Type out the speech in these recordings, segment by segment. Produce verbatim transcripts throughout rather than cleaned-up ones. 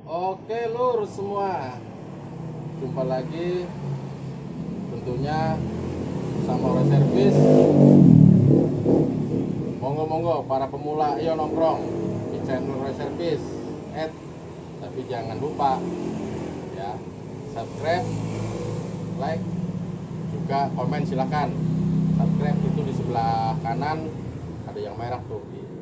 Oke lur semua, jumpa lagi tentunya sama Ore Servis. Monggo-monggo para pemula, ayo nongkrong di channel Ore Servis. Add, tapi jangan lupa ya, subscribe, like, juga komen silakan. Subscribe itu di sebelah kanan ada yang merah tuh.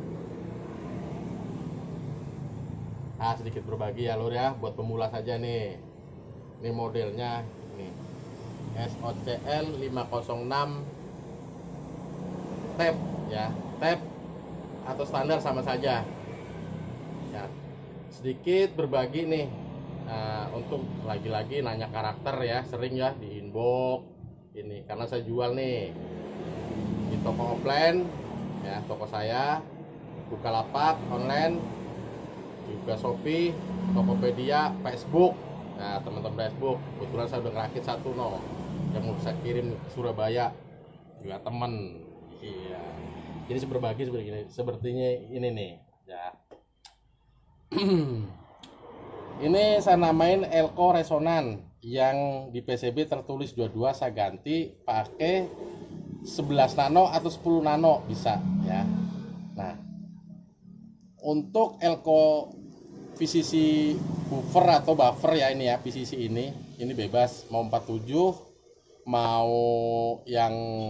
Nah, sedikit berbagi ya lur ya, buat pemula saja nih. Ini modelnya ini S O C L lima nol enam tab ya, tab atau standar sama saja ya. Sedikit berbagi nih, nah, untuk lagi-lagi nanya karakter ya, sering ya di inbox ini, karena saya jual nih di toko offline ya, toko saya Bukalapak online, juga Shopee, Tokopedia, Facebook. Nah, teman-teman Facebook, kebetulan saya udah ngerakit satu no, yang mau bisa kirim ke Surabaya, juga temen. Iya. Jadi berbagi seperti ini, sepertinya ini nih, ya. Ini saya namain Elko Resonan, yang di P C B tertulis dua puluh dua, saya ganti pakai sebelas nano atau sepuluh nano bisa ya. Nah, untuk Elko V C C buffer atau buffer ya, ini ya V C C ini ini bebas mau empat puluh tujuh mau yang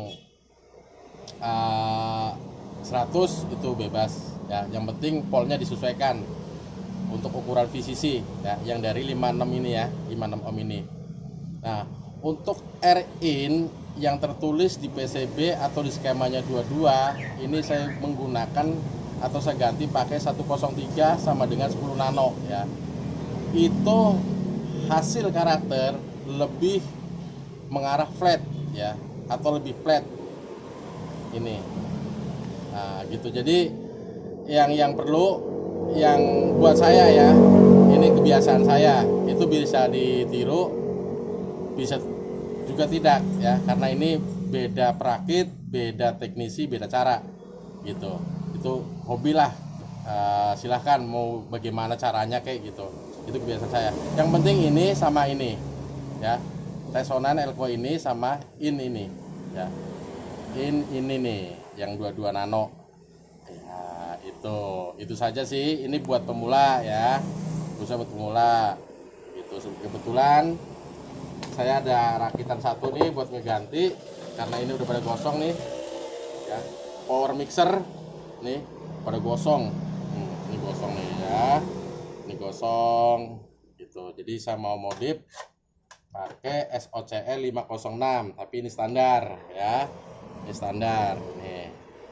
uh, seratus itu bebas ya, yang penting polnya disesuaikan untuk ukuran V C C ya, yang dari lima puluh enam ini ya, lima puluh enam ohm ini. Nah, untuk R in yang tertulis di P C B atau di skemanya dua puluh dua ini saya menggunakan atau saya ganti pakai seratus tiga sama dengan sepuluh nano ya. Itu hasil karakter lebih mengarah flat ya, atau lebih flat ini. Nah, gitu. Jadi yang yang perlu, yang buat saya ya, ini kebiasaan saya, itu bisa ditiru, bisa juga tidak ya, karena ini beda perakit, beda teknisi, beda cara gitu. Itu hobi lah, uh, silahkan mau bagaimana caranya kayak gitu, itu kebiasaan saya. Yang penting ini sama ini ya, resonan Elko ini sama in ini ya, in ini nih yang dua puluh dua nano ya. Itu itu saja sih, ini buat pemula ya, bisa buat pemula itu. Kebetulan saya ada rakitan satu nih buat ngeganti, karena ini udah pada gosong nih ya. Power mixer nih pada gosong, hmm, ini gosong nih ya, ini gosong gitu. Jadi saya mau modif pakai S O C L lima nol enam, tapi ini standar ya, ini standar nih,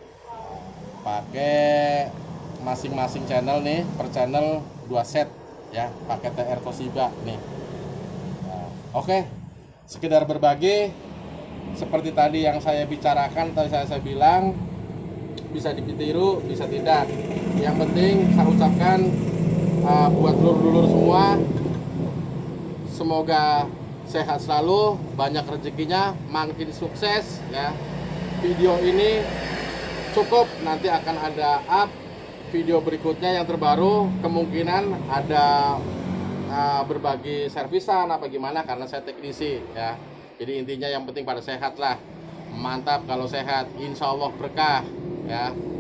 pakai masing-masing channel nih, per channel dua set ya, pakai T R Toshiba nih. Nah, oke, sekedar berbagi seperti tadi yang saya bicarakan, tadi saya, saya bilang bisa ditiru, bisa tidak. Yang penting saya ucapkan uh, buat dulur-dulur semua, semoga sehat selalu, banyak rezekinya, makin sukses ya. Video ini cukup, nanti akan ada up video berikutnya yang terbaru, kemungkinan ada uh, berbagi servisan apa gimana, karena saya teknisi ya. Jadi intinya yang penting pada sehat lah. Mantap kalau sehat, insya Allah berkah ya.